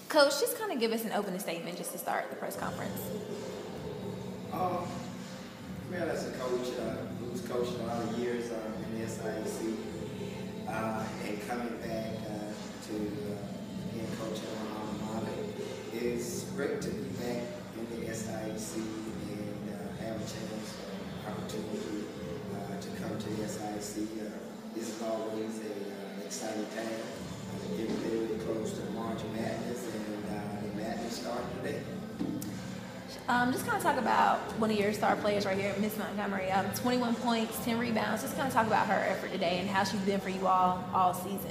Coach, just kind of give us an opening statement just to start the press conference. Well, as a coach who's coached a lot of years in the SIAC, and coming back to being coach at my alma mater, it's great to be back in the SIAC and have a chance, opportunity to come to the SIAC. This is always an exciting time. Getting very close to March Madness, and the Madness starting today. Just kind of talk about one of your star players right here, Miss Montgomery. 21 points, 10 rebounds. Just kind of talk about her effort today and how she's been for you all season.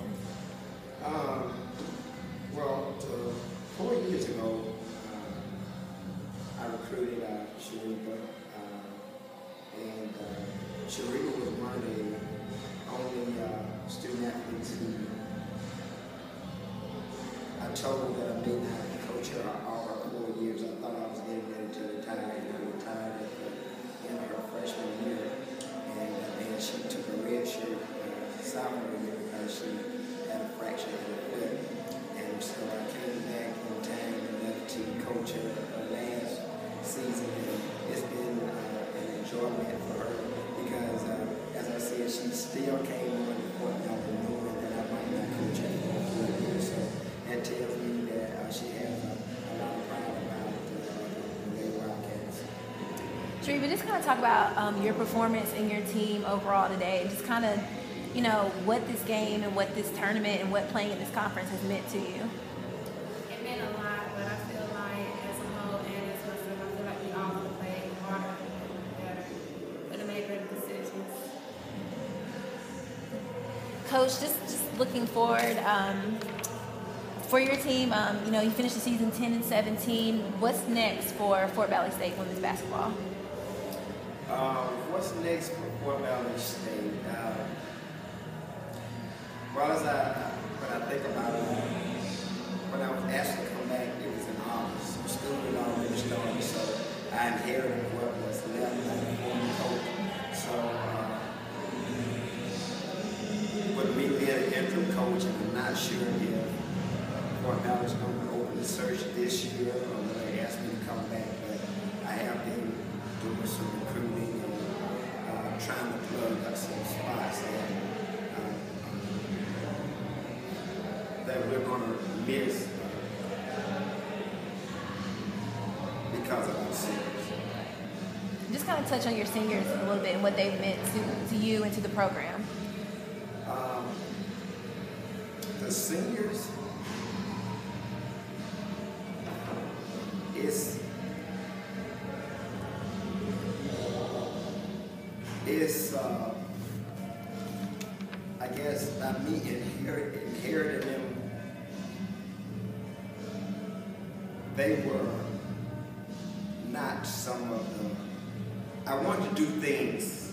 Well, 4 years ago, I recruited Sharika, and Sharika was one of the only student athletes who I told that I may not coach her all her 4 years. I thought I was getting ready to retire, and I retired at the end of her freshman year. And then she took a red shirt sophomore year because she had a fracture in her foot. And so I came back in time enough to coach her last season. And it's been an enjoyment for her because, as I said, she still came on the court now knowing that I might not coach her for 4 years. So that tells me that she has a lot of pride about the Lady Wildcats. Sharika, just kind of talk about your performance and your team overall today, and just kind of, what this game and what this tournament and what playing in this conference has meant to you. It meant a lot, but I feel like as a whole and as myself, I feel like we all want to play harder and better, but to make better decisions. Coach, just looking forward, for your team, you finished the season 10-17. What's next for Fort Valley State women's basketball? What's next for Fort Valley State? Well, when I think about it, when I was asked to come back, it was in August. So school had already started, so I inherited what was left by the former coach. So with me being an interim coach, and I'm not sure if Fort Valley's going to open the search this year or when they asked me to come back, but I have been doing some recruiting and trying to plug up some spots that we're going to miss because of our seniors. Just kind of touch on your seniors a little bit and what they've meant to you and to the program. The seniors, it's I guess by me inheriting them, they were not some of them. I wanted to do things.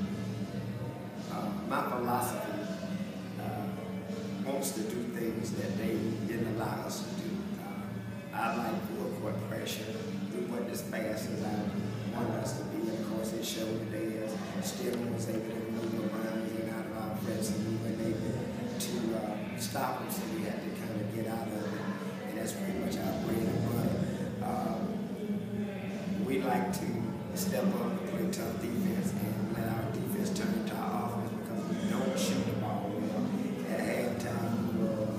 My philosophy wants to do things that they didn't allow us to do. I like full court pressure. We went as fast as I wanted us to be. And of course, it showed today as Stillman was able to move around and get out of our press, and we were able to stop them, so we had to kind of get out of it. And that's pretty much our bread and butter. We like to step up and play tough defense and let our defense turn into our offense because we don't shoot the ball well. At halftime, we were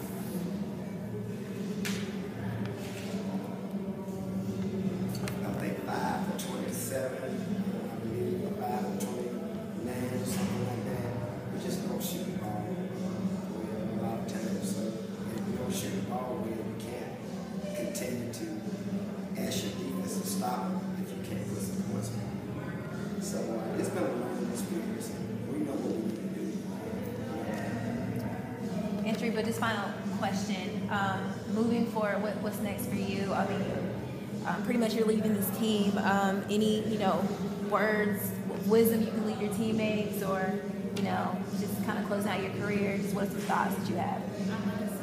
I think 5 for 27, I believe, or 5 for 29, something like that. We just don't shoot the ball well a lot of times. So if we don't shoot the ball well, we can't continue to ask your defense to stop it if you can't put some points on. So it's been a learning experience, and we know what we need to do. Entry, but just final question. Moving forward, what's next for you? I mean, pretty much you're leaving this team. Any, words, wisdom you can leave your teammates, or, just kind of closing out your career? Just what are some thoughts that you have? I want to